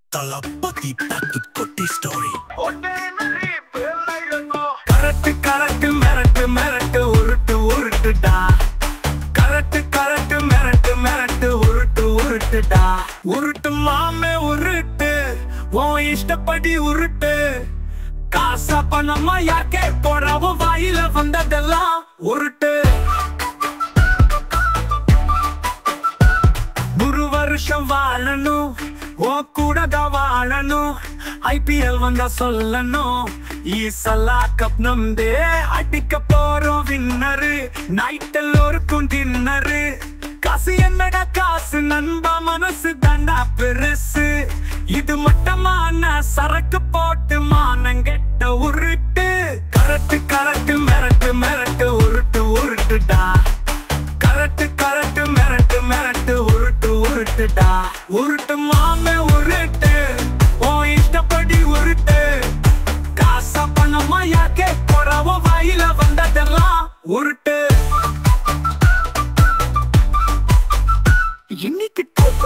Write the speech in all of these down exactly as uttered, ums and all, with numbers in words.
Thalapathy Vijay story. Karattu karattu merattu merattu uruttu uruttu da. Karattu karattu merattu merattu uruttu uruttu da. Uruttu maame uruttu, உன் இஷ்டப்படி உருட்டு. காசா பணமா யாக்கே போடாவோ வாயில வந்ததெல்லாம் உருட்டு. ஒரு வருஷம் வாழணும், உன் கூட தான் வாழணும். ஐ பி எல் வந்தா சொல்லணும், ஈசலா கப் நம்பே அடிக்க போறோம் வின்னரு. நைட் எல்லோருக்கும் டின்னரு. காசு என்னடா காசு நண்பா, மனசு தாண்டா பெருசு. இது மட்டமான சரக்கு போட்டு மானங்கெட்ட உருட்டு. கரட்டு கரட்டு மிரட்டு மிரட்டு உருட்டு உருட்டுடா. கரட்டு கரட்டு மிரட்டு மிரட்டு உருட்டு உருட்டுடா. உருட்டு மாமே உருட்டு, உன் இஷ்டப்படி உருட்டு. காசா பணமா யாக்கே போறாவோ வாயில வந்ததெல்லாம் உருட்டு. இன்னைக்கு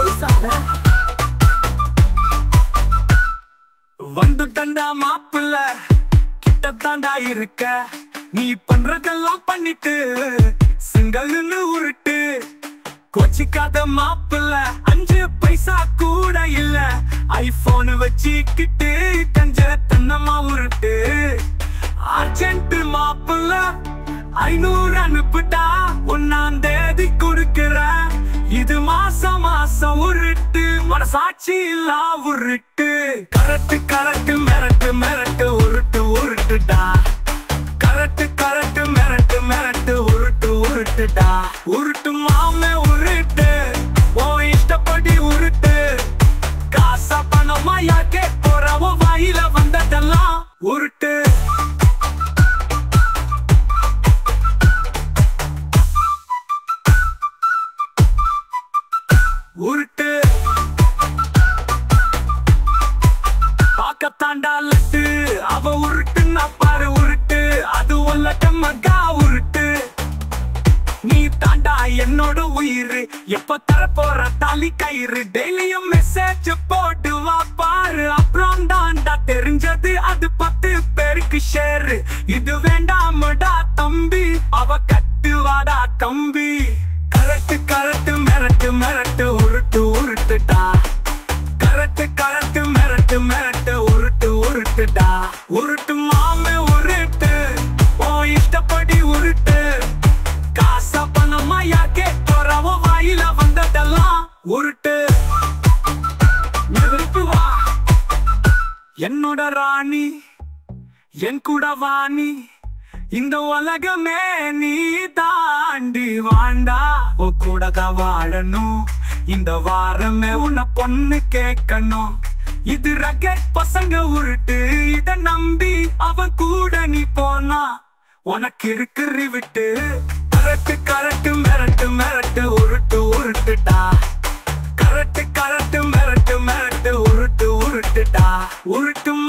வந்து தண்டா மாப்பிள்ள கிட்ட தாண்டா இருக்க. நீ பண்றதெல்லாம் பண்ணிட்டு சிங்கல்னு உருட்டு. கோச்சிக்காத மாப்பிள்ள, அஞ்சு பைசா கூட இல்ல. ஐபோன் வச்சுக்கிட்டு கஞ்ச தன்னமா உருட்டு. அர்ஜென்ட் மாப்பிள்ள ஐநூறு அனுப்புட்டா, ஒன்னாம் தேதி கொடுக்கிற. இது மாசம் மாசம் உருட்டு, மனசாட்சி இல்லா உருட்டு. கரட்டு கரட்டு மிரட்டு மிரட்டு உருட்டு உருட்டுடா. கரட்டு கரட்டு மிரட்டு மிரட்டு உருட்டு உருட்டுடா. உருட்டு மாமே உருட்டு, உன் இஷ்டப்படி உருட்டு. காசா பணமா யாக்கே போறாவோ வாயில வந்ததெல்லாம் உருட்டு. உருட்டு பாக்கத்தாண்டா லட்டு, அவ உருட்டுன்னா பாரு உருட்டு. அது உள்ளட்ட மகா உருட்டு. நீ தாண்டா என்னோட உயிர், எப்ப தர போற தாலி கயிறு. டெய்லியும் மெசேஜ் போட்டு வா பாரு, அப்புறம் தாண்டா தெரிஞ்சது அது பத்து பேருக்கு ஷேரு. இது வேண்டாமடா தம்பி, அவ கட்டுவாடா கம்பி. கரட்டு கரட்டு மிரட்டு மிரட்டு உருட்டு உருட்டுடா. கரட்டு கரட்டு மிரட்டு மிரட்டு உருட்டு உருட்டுடா. உருட்டு மாமே உருட்டு, உன் இஷ்டப்படி உருட்டு. காசா பணமா யாக்கே போறாவோ வாயில வந்ததெல்லாம் உருட்டு. வா என்னோட ராணி, என் கூட வாணி. இந்த உலகமே நீ தாண்டி வாண்டா, உ கூட தான் வாழணும். இந்த வாரமே உன்னை பொண்ணு கேட்கணும். இது ரகட் பசங்க உருட்டு, இத நம்பி அவன் கூட நீ போனா உனக்கு இருக்கிறி விட்டு. கரட்டு கரட்டு மிரட்டு மிரட்டு உருட்டு உருட்டுடா. கரட்டு கரட்டு மிரட்டு மிரட்டு உருட்டு உருட்டுடா. உருட்டு